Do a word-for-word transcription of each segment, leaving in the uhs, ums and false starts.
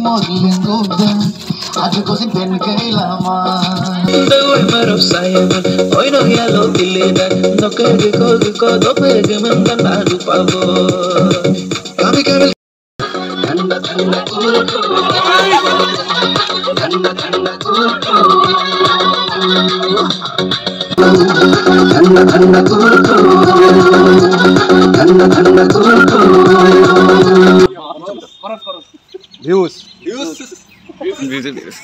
Aku sin pen kay laman. Daway maraw sayangan, oy no yalo tilidan, no kage koge ko do pege mendan adu pavo. Kami kami. Thanda thanda kulko, thanda thanda kulko, thanda thanda kulko, thanda thanda kulko. Views. Views. Views. Views.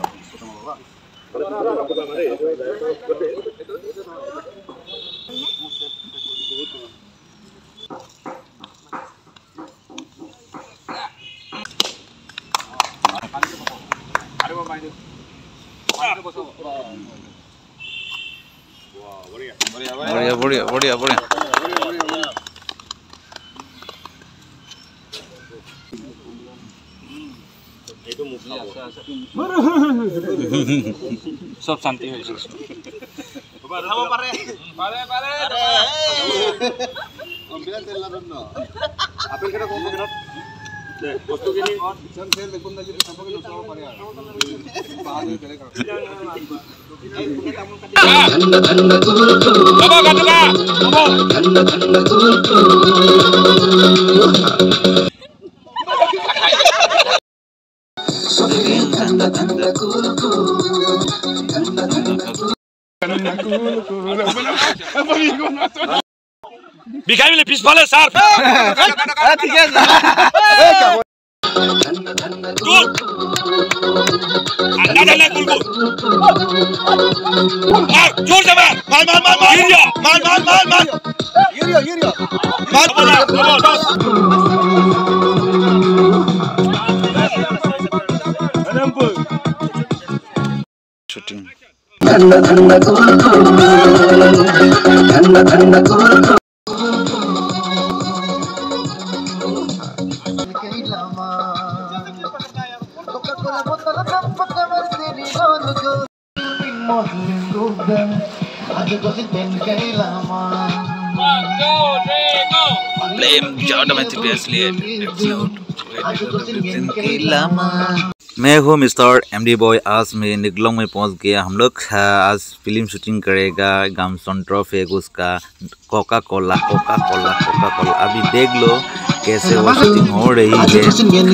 बढ़िया बढ़िया बढ़िया बढ़िया सब शांति हो Bikai mile piece pale sar. ठीक है Dur. Anda anda kulku. Mar, जोर से मार. मार मार मार मार. गिरिया. मार मार मार मार. गिरियो गिरियो मार बोला. बोला. Shooting Thanda thanda kulko, thanda thanda kulko. Blame automatically मैं हूँ मिस्टर एमडी बॉय। आज मैं निगलोंग में पहुँच गया। हम लोग आज फिल्म शूटिंग करेगा गाम सोनट्रोफ उसका coca cola coca cola coca cola. अभी देख लो कैसे वो शूटिंग हो रही है। फिल्म शूटिंग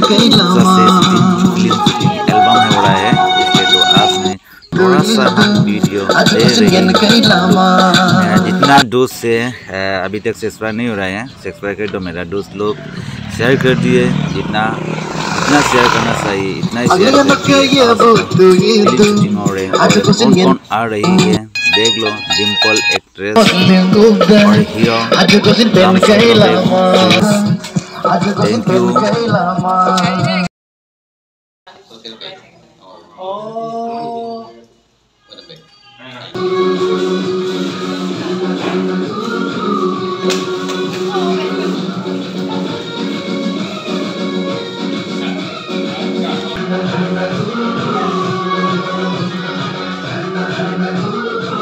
एल्बम हो रहा है, इसलिए तो आज मैं थोड़ा सा वीडियो दे रही हूँ। जितना दोस्त से अभी तक सब्सक्राइब नहीं हो रहा है, सब्सक्राइब कर दो मेरा दोस्त लोग, शेयर कर दिए। जितना इतना शेयर करना चाहिए, इतना ही शेयर शूटिंग हो रहे हैं। कौन कौन आ रही है देख लो। डिम्पल एक्ट्रेस और hero. Thank you.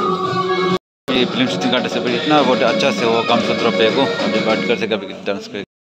Film shooting करने से इतना बहुत अच्छा से वो काम सत्रह पे को अभी बात कर से कभी डांस कर